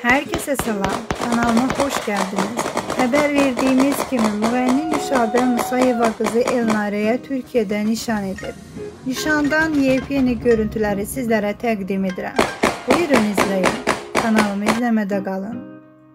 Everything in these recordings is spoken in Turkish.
Herkese selam, kanalıma hoş geldiniz. Haber verdiğimiz gibi müğenni Nüşabə Musayeva kızı Elnare'ye Türkiye'de nişan edip, nişandan yepyeni görüntüleri sizlere təqdim edirəm. Buyurun izleyin, kanalımı izlemede kalın.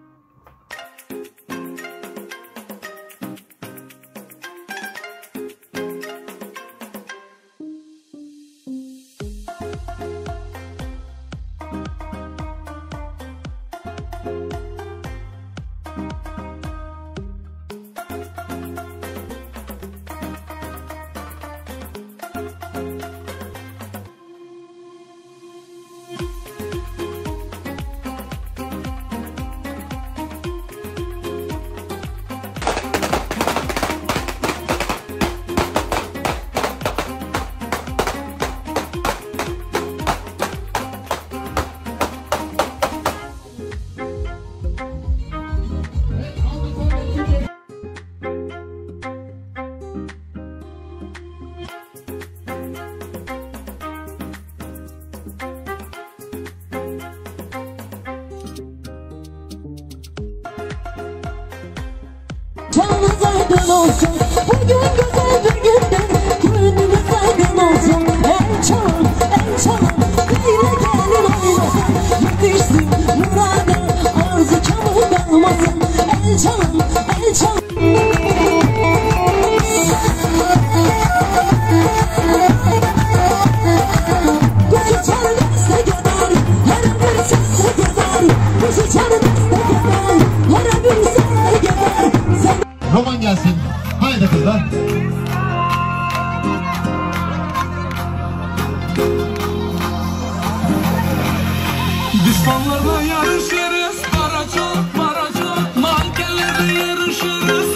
Canınız aydın olsun, bugün güzel bir gündür, gönlünüz aydın olsun. El çalın, gayrı gelin oynasın, yetişsin murada, arzu çabuk kalmasın. El çalın, kuzu çalın destek eder, her bir sesle gider. Kuzu çalın destek eder, her bir sesle gider. Roman gelsin. Haydi kızlar. Düşmanlarla yarışırız. Maracık, mankenlerle yarışırız.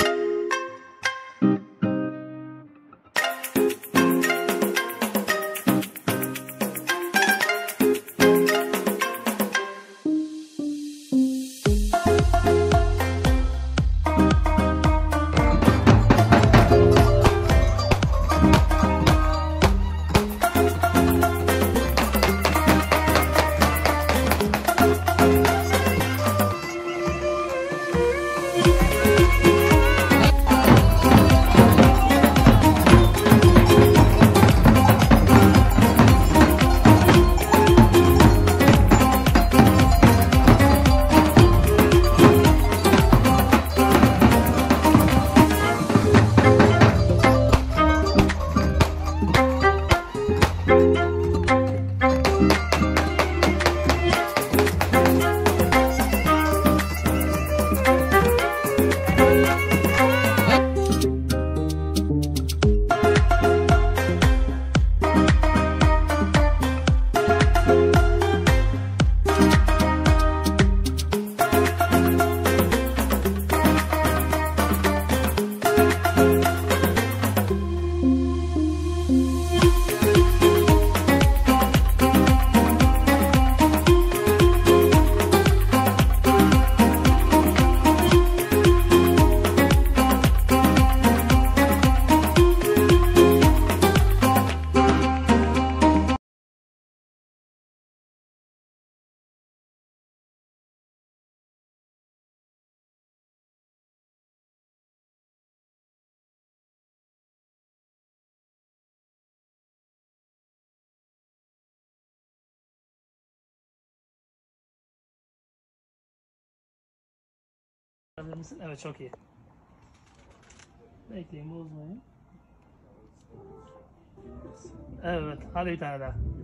Evet, çok iyi. Bekleyin, bozmayın. Evet, hadi bir tane daha.